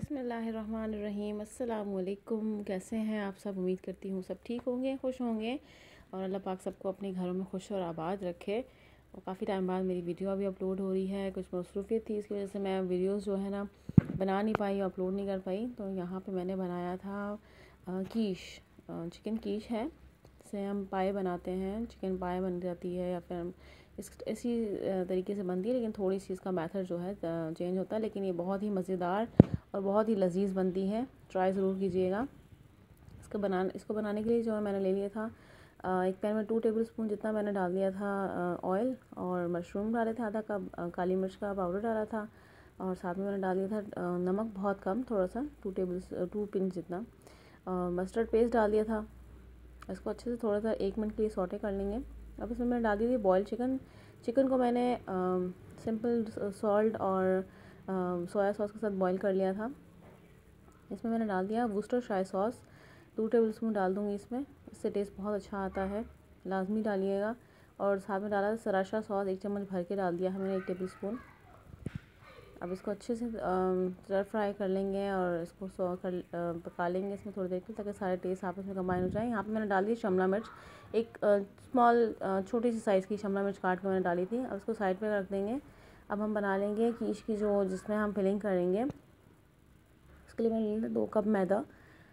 बिस्मिल्लाहिर्रहमानिर्रहीम। अस्सलाम वालेकुम। कैसे हैं आप सब? उम्मीद करती हूँ सब ठीक होंगे, खुश होंगे और अल्लाह पाक सबको अपने घरों में खुश और आबाद रखे। और काफ़ी टाइम बाद मेरी वीडियो अभी अपलोड हो रही है। कुछ मसरूफियत थी, इसकी वजह से मैं वीडियोस जो है ना बना नहीं पाई, अपलोड नहीं कर पाई। तो यहाँ पे मैंने बनाया था कीश, चिकन कीश है, जिसे हम पाए बनाते हैं। चिकन पाए बन जाती है या फिर हम इसी तरीके से बनती है, लेकिन थोड़ी सी इसका मेथड जो है चेंज होता है। लेकिन ये बहुत ही मज़ेदार और बहुत ही लजीज बनती है, ट्राई ज़रूर कीजिएगा। इसको बनाने के लिए जो है मैंने ले लिया था एक पैन में 2 टेबलस्पून जितना मैंने डाल दिया था ऑयल, और मशरूम डाले थे आधा कप, काली मिर्च का पाउडर डाला था, और साथ में मैंने डाल दिया था नमक बहुत कम, थोड़ा सा 2 पिंच जितना, मस्टर्ड पेस्ट डाल दिया था। इसको अच्छे से थोड़ा सा 1 मिनट के लिए सौटे कर लेंगे। अब इसमें मैंने डाल दी थी बॉइल्ड चिकन को मैंने सिंपल सॉल्ट और सोया सॉस के साथ बॉईल कर लिया था। इसमें मैंने डाल दिया वुस्टरशायर सॉस, 2 टेबलस्पून डाल दूँगी इसमें, इससे टेस्ट बहुत अच्छा आता है, लाजमी डालिएगा। और साथ में डाला सराशा सॉस 1 चम्मच भर के डाल दिया है मैंने, 1 टेबलस्पून। अब इसको अच्छे से स्टर फ्राई कर लेंगे और इसको पका लेंगे इसमें थोड़ी देर के, ताकि सारे टेस्ट आपस में कंबाइन हो जाए। यहाँ पे मैंने डाल दी शिमला मिर्च, एक छोटी सी साइज़ की शिमला मिर्च काट के मैंने डाली थी। अब इसको साइड पे रख देंगे। अब हम बना लेंगे कीश की जिसमें हम फिलिंग करेंगे। उसके लिए मैंने लिया 2 कप मैदा,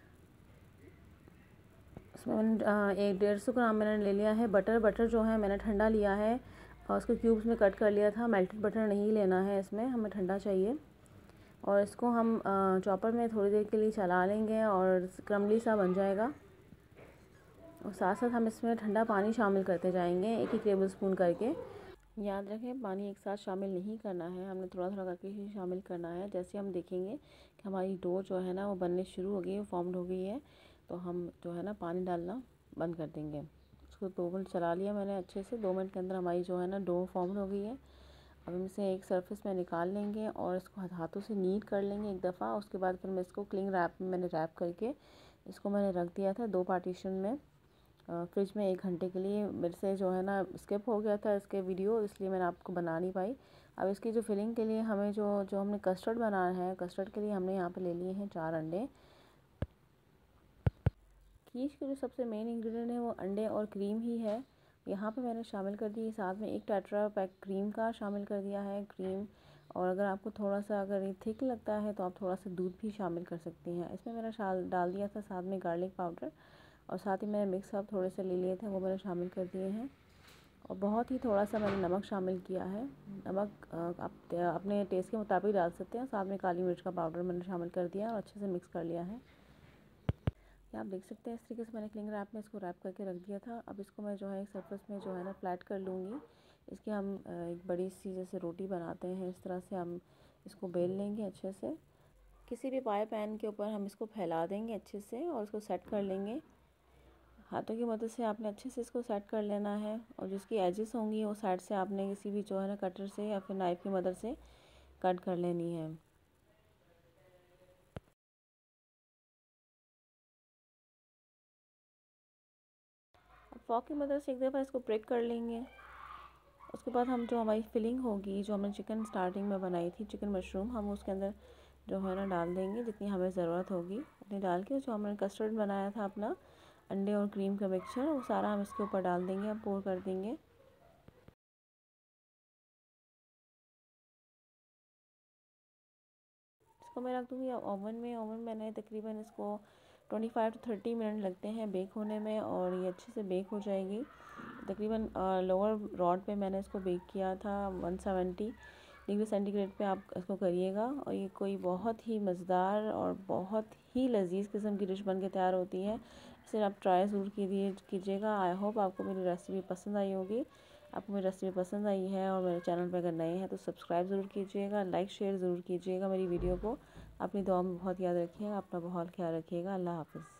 इसमें मैंने 150 ग्राम मैंने ले लिया है बटर जो है मैंने ठंडा लिया है और उसको क्यूब्स में कट कर लिया था। मेल्टेड बटर नहीं लेना है इसमें, हमें ठंडा चाहिए। और इसको हम चॉपर में थोड़ी देर के लिए चला लेंगे और क्रमली सा बन जाएगा। और साथ साथ हम इसमें ठंडा पानी शामिल करते जाएंगे, 1 टेबलस्पून करके। याद रखें, पानी एक साथ शामिल नहीं करना है, हमने थोड़ा थोड़ा करके ही शामिल करना है। जैसे हम देखेंगे कि हमारी डो जो है ना वो बनने शुरू हो गई है, फॉर्म्ड हो गई है, तो हम जो है ना पानी डालना बंद कर देंगे। उसको 2 मिनट चला लिया मैंने अच्छे से, 2 मिनट के अंदर हमारी जो है ना डो फॉर्म्ड हो गई है। अब हम इसे एक सरफेस में निकाल लेंगे और इसको हाथों से नीट कर लेंगे एक दफ़ा। उसके बाद फिर मैं इसको क्लिंग रैप में मैंने रैप करके इसको मैंने रख दिया था 2 पार्टीशन में फ्रिज में 1 घंटे के लिए। मेरे से जो है ना स्किप हो गया था इसके वीडियो, इसलिए मैंने आपको बना नहीं पाई। अब इसकी जो फिलिंग के लिए हमें जो हमने कस्टर्ड बनाना है, कस्टर्ड के लिए हमने यहाँ पे ले लिए हैं 4 अंडे। कीश के जो सबसे मेन इंग्रेडिएंट है वो अंडे और क्रीम ही है। यहाँ पे मैंने शामिल कर दी, साथ में 1 टेट्रा पैक क्रीम का शामिल कर दिया है, क्रीम। और अगर आपको थोड़ा सा अगर ये थिक लगता है तो आप थोड़ा सा दूध भी शामिल कर सकती हैं। इसमें मैंने डाल दिया था साथ में गार्लिक पाउडर, और साथ ही मैंने मिक्स अप थोड़े से ले लिए थे, वो मैंने शामिल कर दिए हैं। और बहुत ही थोड़ा सा मैंने नमक शामिल किया है। नमक आप अपने टेस्ट के मुताबिक डाल सकते हैं। साथ में काली मिर्च का पाउडर मैंने शामिल कर दिया और अच्छे से मिक्स कर लिया है। आप देख सकते हैं इस तरीके से मैंने क्लिंग रैप में इसको रैप करके रख दिया था। अब इसको मैं जो है एक सरफेस में जो है ना फ्लैट कर लूँगी। इसकी हम एक बड़ी सी जैसे रोटी बनाते हैं, इस तरह से हम इसको बेल लेंगे अच्छे से। किसी भी पाए पैन के ऊपर हम इसको फैला देंगे अच्छे से और इसको सेट कर लेंगे। हाथों की मदद से आपने अच्छे से इसको सेट कर लेना है, और जिसकी एजेस होंगी वो साइड से आपने किसी भी जो है ना कटर से या फिर नाइफ़ की मदद से कट कर लेनी है। अब फॉक की मदद से एक दफ़ा इसको ब्रेक कर लेंगे। उसके बाद हम जो हमारी फिलिंग होगी, जो हमने चिकन स्टार्टिंग में बनाई थी, चिकन मशरूम, हम उसके अंदर जो है ना डाल देंगे जितनी हमें ज़रूरत होगी उतनी डाल के। जो हमने कस्टर्ड बनाया था अपना अंडे और क्रीम का मिक्सचर, वो सारा हम इसके ऊपर डाल देंगे, अब पोर कर देंगे। इसको मैं रख दूँगी ओवन में। ओवन मैंने तकरीबन इसको 25 to 30 मिनट लगते हैं बेक होने में, और ये अच्छे से बेक हो जाएगी। तकरीबन लोअर रॉड पे मैंने इसको बेक किया था 170 डिग्री सेंटीग्रेड पे आप इसको करिएगा। और ये कोई बहुत ही मज़ेदार और बहुत ही लजीज किस्म की डिश बन के तैयार होती है। इसे आप ट्राई ज़रूर कीजिएगा। आई होप आपको मेरी रेसिपी पसंद आई होगी। आपको मेरी रेसिपी पसंद आई है और मेरे चैनल पर अगर नए हैं तो सब्सक्राइब ज़रूर कीजिएगा, लाइक शेयर ज़रूर कीजिएगा मेरी वीडियो को। अपनी दुआ में बहुत याद रखिएगा, अपना बहुत ख्याल रखिएगा। अल्लाह हाफ़िज़।